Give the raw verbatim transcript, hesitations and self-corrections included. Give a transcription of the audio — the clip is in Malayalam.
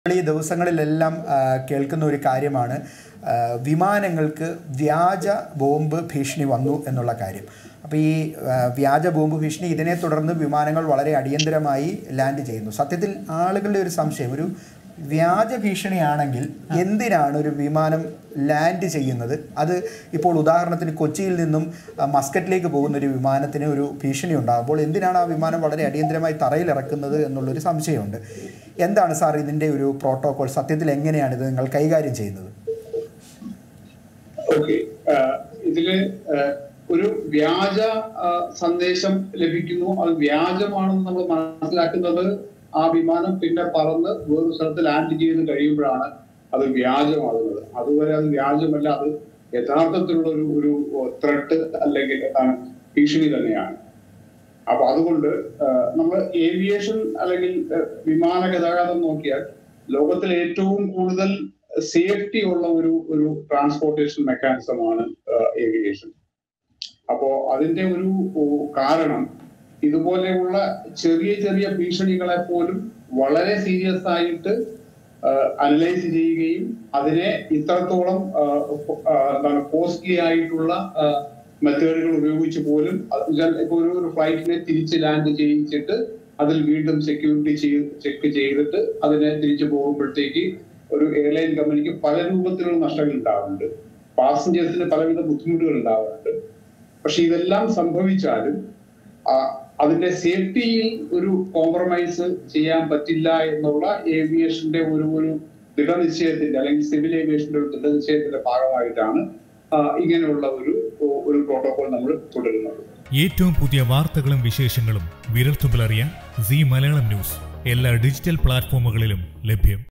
ഈ ദിവസങ്ങളിലെല്ലാം കേൾക്കുന്ന ഒരു കാര്യമാണ് വിമാനങ്ങൾക്ക് വ്യാജ ബോംബ് ഭീഷണി വന്നു എന്നുള്ള കാര്യം. അപ്പോൾ ഈ വ്യാജ ബോംബ് ഭീഷണി ഇതിനെ തുടർന്ന് വിമാനങ്ങൾ വളരെ അടിയന്തരമായി ലാൻഡ് ചെയ്യുന്നു. സത്യത്തിൽ ആളുകളുടെ ഒരു സംശയം, ഒരു വ്യാജ ഭീഷണിയാണെങ്കിൽ എന്തിനാണ് ഒരു വിമാനം ലാൻഡ് ചെയ്യുന്നത്? അത് ഇപ്പോൾ ഉദാഹരണത്തിന് കൊച്ചിയിൽ നിന്നും മസ്കറ്റിലേക്ക് പോകുന്ന ഒരു വിമാനത്തിന് ഒരു ഭീഷണി ഉണ്ടാകുമ്പോൾ എന്തിനാണ് ആ വിമാനം വളരെ അടിയന്തരമായി തറയിലിറക്കുന്നത് എന്നുള്ളൊരു സംശയമുണ്ട്. എന്താണ് സാർ ഇതിൻ്റെ ഒരു പ്രോട്ടോകോൾ? സത്യത്തിൽ എങ്ങനെയാണ് ഇത് നിങ്ങൾ കൈകാര്യം ചെയ്യുന്നത്? ഓക്കെ, ഇതില് ഒരു വ്യാജ സന്ദേശം ലഭിക്കുന്നു, അത് വ്യാജമാണെന്ന് നമ്മൾ മനസ്സിലാക്കുന്നത് ആ വിമാനം പിന്നെ പറന്ന് വേറൊരു സ്ഥലത്ത് ലാൻഡ് ചെയ്ത് കഴിയുമ്പോഴാണ് അത് വ്യാജമാകുന്നത്. അതുവരെ അത് വ്യാജമല്ല, അത് യഥാർത്ഥത്തിലുള്ള ഒരു ഒരു ത്രെട്ട് അല്ലെങ്കിൽ എന്താണ് ഭീഷണി തന്നെയാണ്. അപ്പൊ അതുകൊണ്ട് നമ്മൾ ഏവിയേഷൻ അല്ലെങ്കിൽ വിമാന ഗതാഗതം നോക്കിയാൽ ലോകത്തിലെ ഏറ്റവും കൂടുതൽ സേഫ്റ്റി ഉള്ള ഒരു ഒരു ട്രാൻസ്പോർട്ടേഷൻ മെക്കാനിസമാണ് ഏവിയേഷൻ. അപ്പോ അതിന്റെ ഒരു കാരണം ഇതുപോലെയുള്ള ചെറിയ ചെറിയ ഭീഷണികളെ പോലും വളരെ സീരിയസ് ആയിട്ട് അനലൈസ് ചെയ്യുകയും അതിനെ ഇത്രത്തോളം എന്താണ് കോസ്റ്റ്ലി ആയിട്ടുള്ള മെത്തേഡുകൾ ഉപയോഗിച്ച് പോലും ഇപ്പൊ ഒരു ഫ്ലൈറ്റിനെ തിരിച്ച് ലാൻഡ് ചെയ്യിച്ചിട്ട് അതിൽ വീണ്ടും സെക്യൂരിറ്റി ചെക്ക് ചെയ്തിട്ട് അതിനെ തിരിച്ചു പോകുമ്പോഴത്തേക്ക് ഒരു എയർലൈൻ കമ്പനിക്ക് പല രൂപത്തിലുള്ള നഷ്ടങ്ങൾ ഉണ്ടാവുന്നുണ്ട്, പാസഞ്ചേഴ്സിന് പലവിധ ബുദ്ധിമുട്ടുകൾ ഉണ്ടാവുന്നുണ്ട്. പക്ഷെ ഇതെല്ലാം സംഭവിച്ചാലും അതിന്റെ സേഫ്റ്റിയിൽ ഒരു കോംപ്രമൈസ് ചെയ്യാൻ പറ്റില്ല എന്നുള്ള ഏവിയേഷന്റെ ഒരു ഒരു ദൃഢനിശ്ചയത്തിന്റെ അല്ലെങ്കിൽ സിവിൽ ഏവിയേഷന്റെ ഒരു ദൃഢനിശ്ചയത്തിന്റെ ഭാഗമായിട്ടാണ് ഇങ്ങനെയുള്ള ഒരു ഒരു പ്രോട്ടോകോൾ നമ്മൾ തുടരുന്നത്. ഏറ്റവും പുതിയ വാർത്തകളും വിശേഷങ്ങളും വിരൽത്തുമ്പിലറിയാൻ സീ മലയാളം ന്യൂസ് എല്ലാ ഡിജിറ്റൽ പ്ലാറ്റ്ഫോമുകളിലും ലഭ്യം.